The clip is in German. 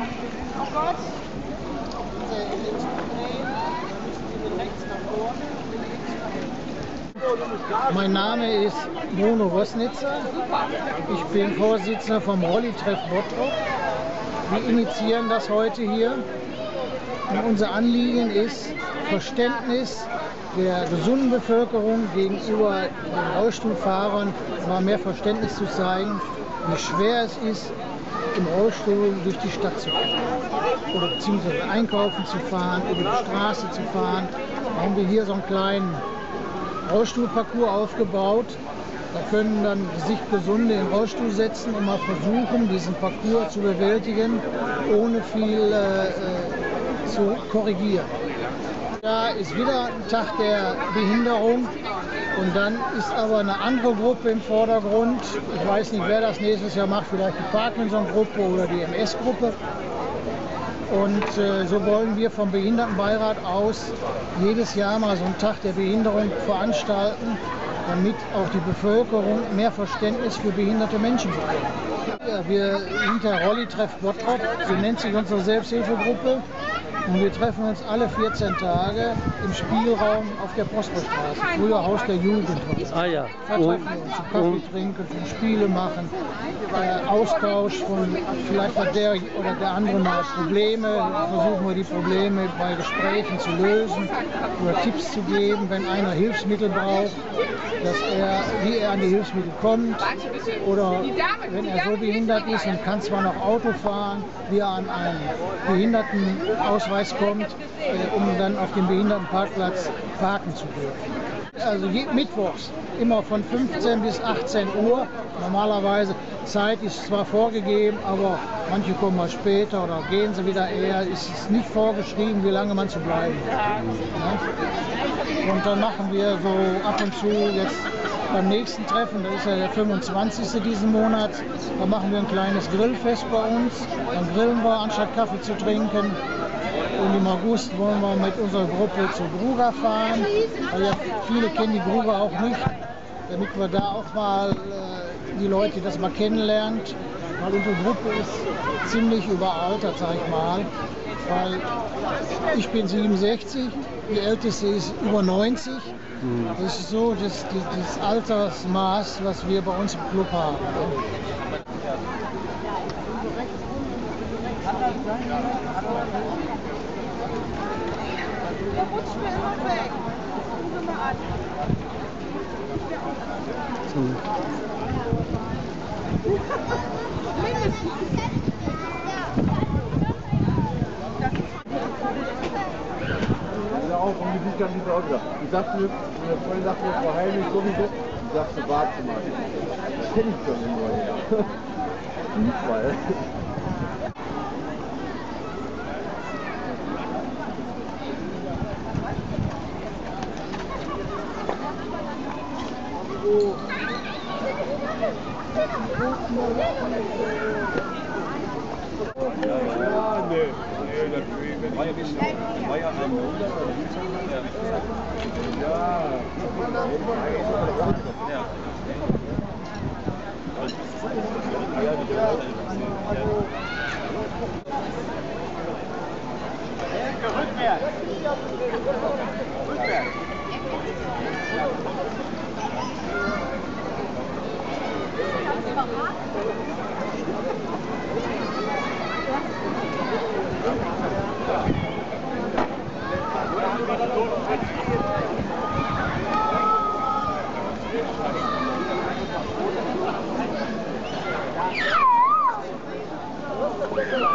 Mein Name ist Bruno Rösnitzer. Ich bin Vorsitzender vom Rolli-Treff Bottrop. Wir initiieren das heute hier. Und unser Anliegen ist, Verständnis der gesunden Bevölkerung gegenüber den Rollstuhlfahrern mal mehr Verständnis zu zeigen, wie schwer es ist, im Rollstuhl durch die Stadt zu fahren oder beziehungsweise einkaufen zu fahren, über die Straße zu fahren. Da haben wir hier so einen kleinen Rollstuhlparcours aufgebaut. Da können dann sich Gesunde in den Rollstuhl setzen und mal versuchen, diesen Parcours zu bewältigen, ohne viel zu korrigieren. Da ist wieder ein Tag der Behinderung und dann ist aber eine andere Gruppe im Vordergrund. Ich weiß nicht, wer das nächstes Jahr macht, vielleicht die Parkinson-Gruppe oder die MS-Gruppe. Und so wollen wir vom Behindertenbeirat aus jedes Jahr mal so einen Tag der Behinderung veranstalten, damit auch die Bevölkerung mehr Verständnis für behinderte Menschen bekommt. Ja, wir sind der Rolli-Treff Bottrop, so nennt sich unsere Selbsthilfegruppe. Und wir treffen uns alle 14 Tage im Spielraum auf der Prosperstraße, früher Haus der Jugend. Ah ja. Da treffen wir uns zum Kaffee trinken, zum Spiele machen, Austausch von vielleicht hat der oder der andere mal Probleme, versuchen wir die Probleme bei Gesprächen zu lösen oder Tipps zu geben, wenn einer Hilfsmittel braucht, wie er an die Hilfsmittel kommt oder wenn er so behindert ist und kann zwar noch Auto fahren, wie er an einen Behindertenausweis kommt, um dann auf dem Behindertenparkplatz parken zu dürfen. Also mittwochs immer von 15 bis 18 Uhr. Normalerweise Zeit ist zwar vorgegeben, aber manche kommen mal später oder gehen sie wieder eher. Es ist nicht vorgeschrieben, wie lange man zu bleiben hat. Ja? Und dann machen wir so ab und zu jetzt beim nächsten Treffen, das ist ja der 25. diesen Monats, da machen wir ein kleines Grillfest bei uns. Dann grillen wir, anstatt Kaffee zu trinken. Und im August wollen wir mit unserer Gruppe zur Gruga fahren, weil ja viele kennen die Gruga auch nicht, damit wir da auch mal die Leute das mal kennenlernt, weil unsere Gruppe ist ziemlich überaltert, sag ich mal, weil ich bin 67, die älteste ist über 90. Das ist so das Altersmaß, was wir bei uns im Club haben. Der rutscht mir immer weg. Gucken Sie mal an. Ja, auch um die Bücher nicht auch wieder. Du sagst mir, meine Freundin sagt mir, Frau Heimlich sowieso, du sagst du warte mal. Das kenne ich schon im neuen Jahr. Fußball. Ja, nee, das war ja ein Ja.